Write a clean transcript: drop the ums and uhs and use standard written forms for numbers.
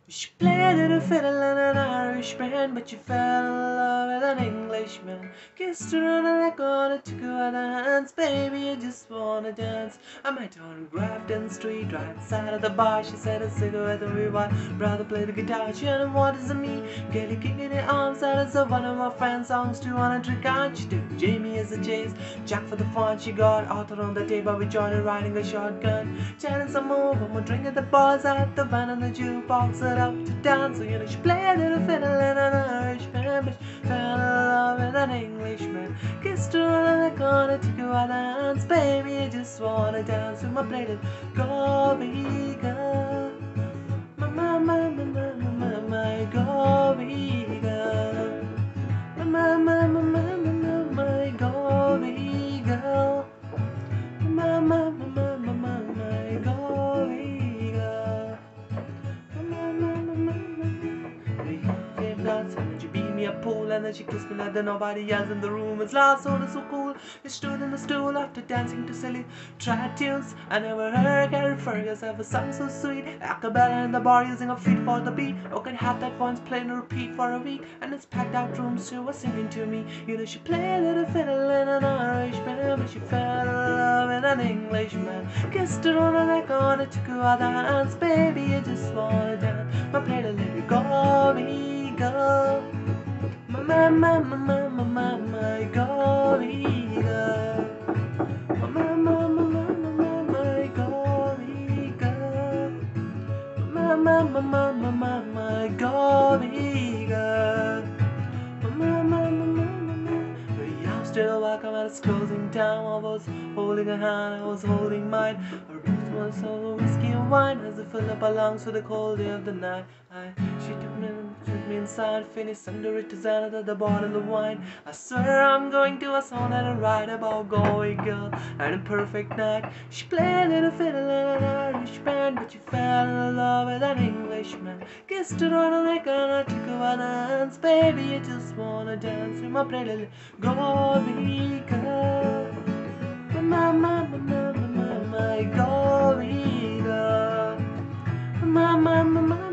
She played little fiddle in an Irish band, but she fell in love with an Englishman. Kissed her on the neck, on it, took her by the hands. Baby, I just wanna dance. I met her on Grafton Street, right side of the bar. She said a cigarette and we while brother played the guitar. She asked what is it me? Kelly kicking the arms out of one of my friend's songs. Do you wanna drink? Can't you do? Jamie is a chase, Jack for the fun. She got Arthur on the table. We joined her riding a shotgun, chatting some more. One more drink at the bars, at the van and the jukebox. Set up to dance, so she played a little fiddle in an Irish band, but she fell in love with an Englishman. Kissed her on the corner, took her by the hands. Baby, I just wanna dance with my plaited Goviga. My Goviga. My Goviga. My Goviga. And she beat me a pool, and then she kissed me like there nobody else in the room. It's last so so cool. We stood in the stool after dancing to silly trad tunes. I never heard Gary Fergus have a song so sweet. Acapella in the bar using her feet for the beat. Oh, can have that once playing repeat for a week. And it's packed out rooms, she was singing to me. She played a little fiddle in an Irish band, but she fell in love with an Englishman. Kissed her on the neck, on it, took her by the hands. Baby, I just wanna dance. I played a little go. My Goviga. My Goviga. My Goviga. I'm still welcome at its closing time. I was holding her hand, I was holding mine. A rose was all whiskey and wine as it filled up our lungs with the cold day of the night. She took me inside, finished under it as out of the bottle of wine. I swear I'm going to a song that I write about Galway girl and a perfect night. She played a little fiddle in an Irish band, but she fell in love with an Englishman. Kissed her on the neck and I took her by the hands. Baby, I just wanna dance with my pretty little Goviga. My Goviga. My